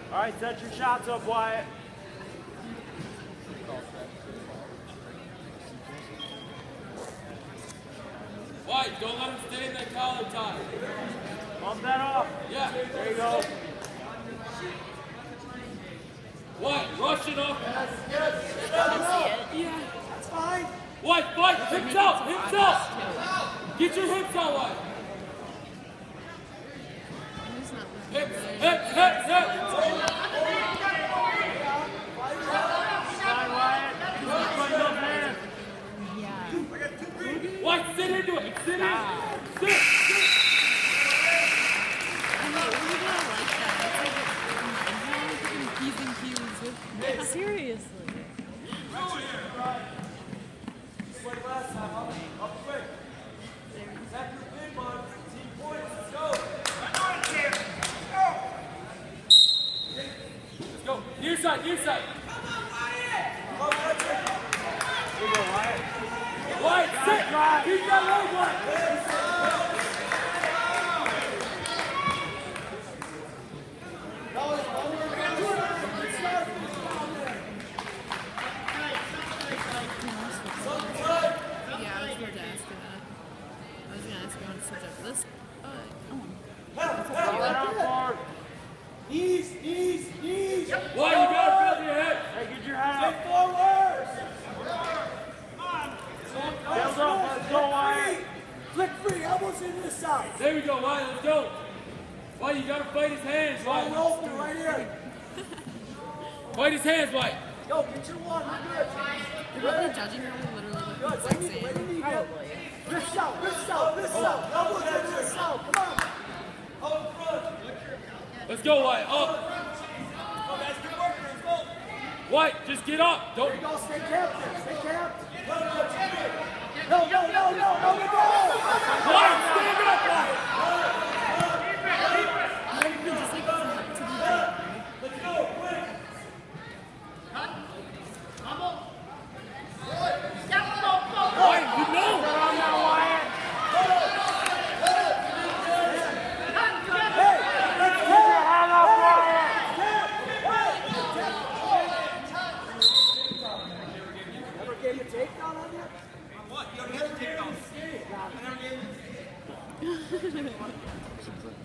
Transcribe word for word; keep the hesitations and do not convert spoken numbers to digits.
All right, set your shots up, Wyatt. White, don't let him stay in that collar tie. Bump that off. Yeah. There you go. White, rush it off. Yes, yes. Yeah, that's fine. White, fight, hips out, hips out. Get your hips out, White. Hips, hips, hips, hips. Fine, Wyatt. Keep putting those hands. White, sit into it. Sit in. Sit, sit. Seriously. Let's go. Near side, near side. Here you go, Wyatt. White, sit. Keep that leg, White. Knees, knees, knees. White, you gotta feel your head. Hey, get your head up. Stay forward. Build up. Let's go, Wyatt. Flick free, elbows into the side. There we go, White, let's go. White, you gotta fight his hands, One White. roll through right here. Fight his hands, White. Go, get your one. You're good. The judging room will literally Good. look Wait, like wait, sand. wait, Probably. Wrist out, wrist out, wrist out. Elbows into the south. Come on. Out front. Let's go, White, up. White, just get up. There Don't. you go, stay captive, stay captive. No, no, no, no, no, no, no. White, stand up, White. Let's go, quick. White, you know. Get on now, Wyatt. Hey, let's Get your head up, Wyatt. Never gave you a takedown on you? What? You don't have to take off. I never gave